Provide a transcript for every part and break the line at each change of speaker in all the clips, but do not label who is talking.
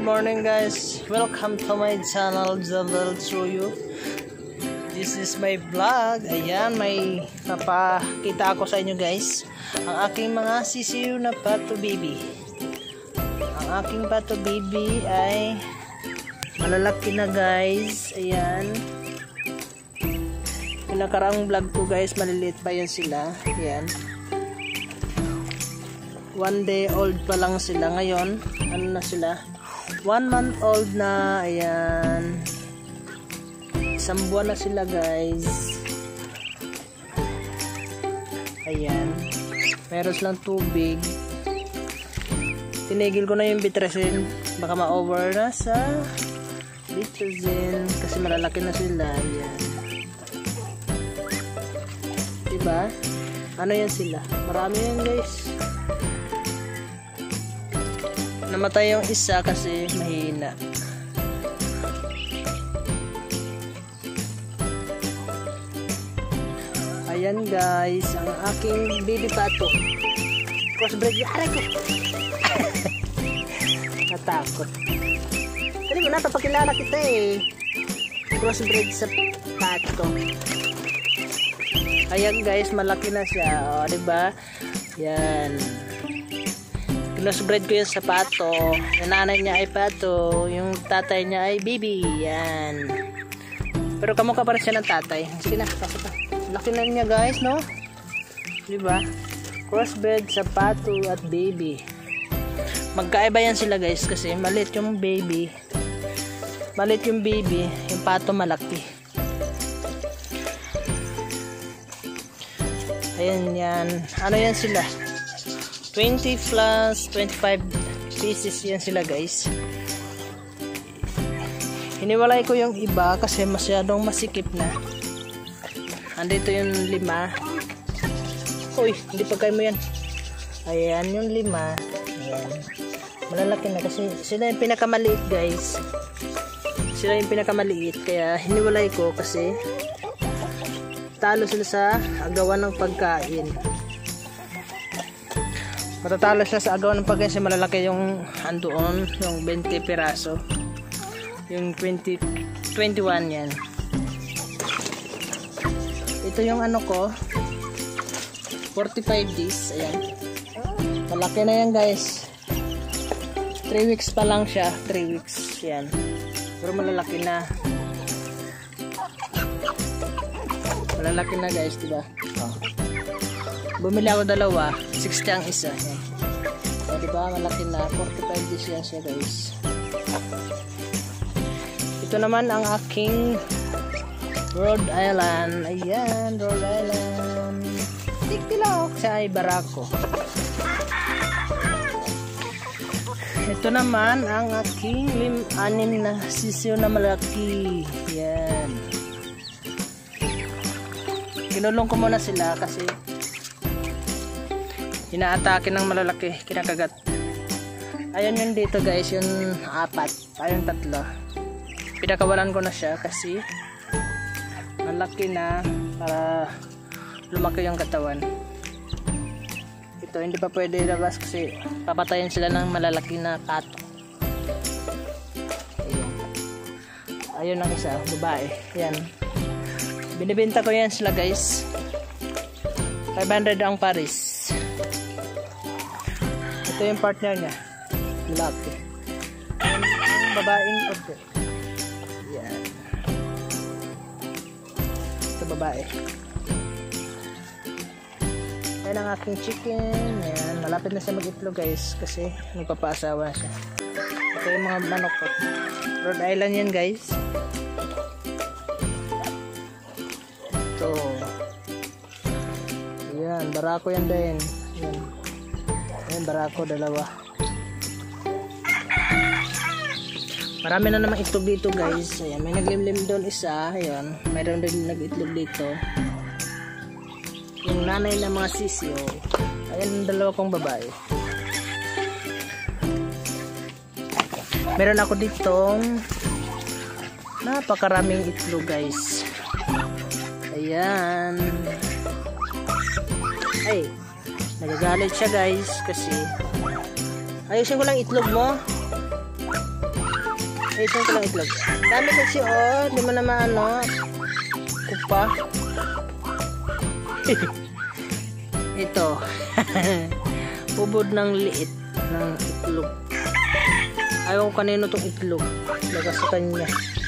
Good morning guys, welcome to my channel Jabal Show You. This is my vlog. Ayan, may napakita ako sa inyo guys, ang aking mga sisiyo na pato baby. Ang aking pato baby ay malalaki na guys. Ayan, pinakaraang vlog ko guys, maliliit pa yan sila. Ayan, 1 day old pa lang sila. Ngayon ano na sila, 1 month old na. Ayan, 1 buwan na sila guys. Ayan, meron silang tubig. Tinigil ko na yung Bitracin, baka ma-over na sa Bitracin kasi malalaki na sila. Ayan, diba? Ano yan sila, marami yan guys. Namatay yung isa kasi mahina. Ayan guys, ang aking baby pato. Crossbreed. Aray ko! Natakot. Hindi mo napapakilala kita eh. Crossbreed sa pato. Ayan guys, malaki na siya. O, diba? Yan. Crossbreed ko yung sa pato. Yung nanay niya ay pato, yung tatay niya ay baby. Yan. Pero kamukha pa rin siya ng tatay. Sige na, pasok na. Laki na niya guys, no? Diba? Crossbreed sa pato at baby. Magkaiba yan sila guys kasi maliit yung baby. Maliit yung baby, yung pato malaki. Ayan yan. Ano yan sila? 20 plus 25 pieces yan sila guys. Hiniwalay ko yung iba kasi masyadong masikip na. Andito yung 5. Uy, hindi pa kayo mo yan. Ayan yung 5. Ayan, malalaki na kasi sila yung pinakamaliit guys. Sila yung pinakamaliit, kaya hiniwalay ko kasi talo sila sa agawan ng pagkain. Matatalo siya sa agawan ng pagkain kasi malalaki yung andoon, yung 20 piraso. Yung 21 yan. Ito yung ano ko, 45 days. Ayan, malaki na yan guys. 3 weeks pa lang siya, 3 weeks yan. Pero malalaki na. Malalaki na guys, diba? Oh. Bumili ako 2, 60 ang isa. Yan. So, diba, malaki na. 45 days yan siya guys. Ito naman ang aking Rhode Island. Ayan, Rhode Island. Tiktilok. Siya ay Barako. Ito naman ang aking 6 na sisiyo na malaki. Yan. Kinulong ko muna sila kasi inaatake ng malalaki, kinakagat. Ayun yun dito guys, yung 4. Ayun 3. Pinakawalan ko na siya kasi malaki na para lumaki yung katawan. Ito hindi pa pwede ilabas kasi papatayin sila ng malalaki na pato. Ayun ang isa, babae. Yan. Binibenta ko yan sila guys. 500 ang pares. Ito yung partner niya, lalaki. Ang babaeng partner. Yan. Ito babae. Yan ang aking chicken. Yan, malapit na siya mag-itlog guys kasi nagpapaasawa siya. Ito yung mga manok ko. Rhode Island yan guys. Ito. Yan, Barako yan din. Yan. Yan, Barako 2. Marami na namang itlog dito guys. Ayan, may naglimlim doon isa. Ayan, mayroon din nag-itlog dito. Yung nanay ng mga sisiyo. Ayan, 2 kong babae. Meron ako ditong napakaraming itlog guys. Ayan. Ay, nagagalit siya guys kasi ayusin ko lang itlog mo. Isun ko lang itlog. Dami kasi oh. Di mo naman ano. Kupa. Ito. Bubod ng liit ng itlog. Ayaw ko kanino itong itlog. Laga sa kanya.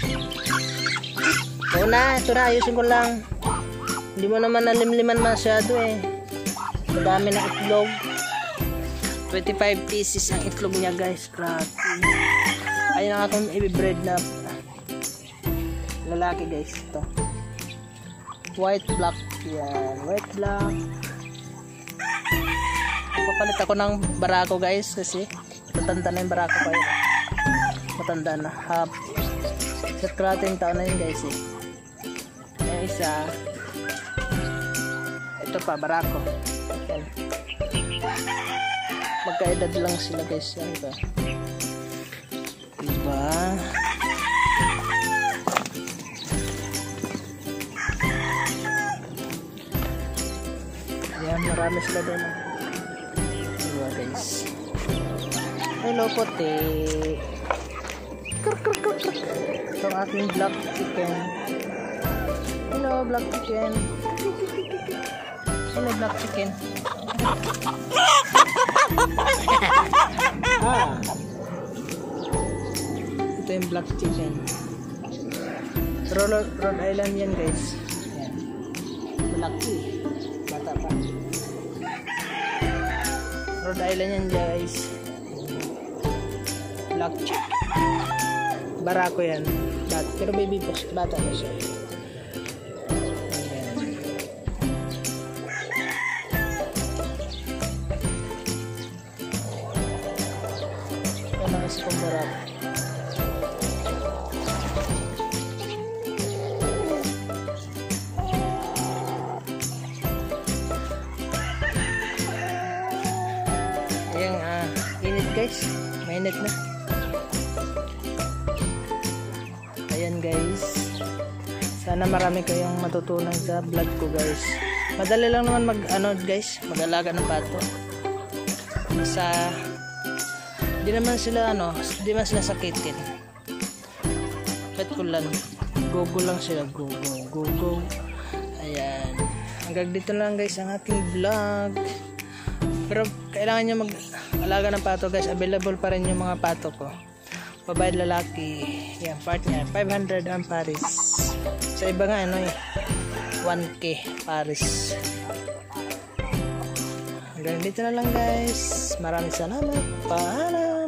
Oo na. Ito na. Ayusin ko lang. Hindi mo naman nalimliman masyado eh. Madami ng itlog. 25 pieces ang itlog niya guys. Grabe. Ayun ang akong i-breed na lalaki guys. Ito. White black. Yan. White black. Papalit ako ng barako guys. Kasi matanda na yung barako ko yun. Matanda na. Sa kalating taon na yun guys eh. Yung isa. Ito pa barako. Yan. Magkaedad lang sila guys. Yan ito. Diba? Ayan, marami sila doon. Diba guys? Hello puti. Ito ang aking black chicken. Hello black chicken. Hello black chicken. Ito yung black chicken. Rhode Island yan guys. Yan. Malaki. Bata pa. Rhode Island yan guys. Black chicken. Barako yan. Pero baby boss. Bata na siya. Ito kung barako. Ayan, init guys. Mainit na. Ayan guys. Sana marami kayong matutunan sa vlog ko guys. Madali lang naman mag-alaga ng pato. Di naman sila sakitin. Pet ko lang. Go lang sila. Go. Ayan. Hanggang dito lang guys ang aking vlog. Pero kailangan nyo mag-alaga ng pato guys. Available pa rin yung mga pato ko. Babae lalaki. Yan, partner. 500 ang Paris. Sa iba nga 1K Paris. Hanggang dito na lang guys. Maraming salamat. Paalam.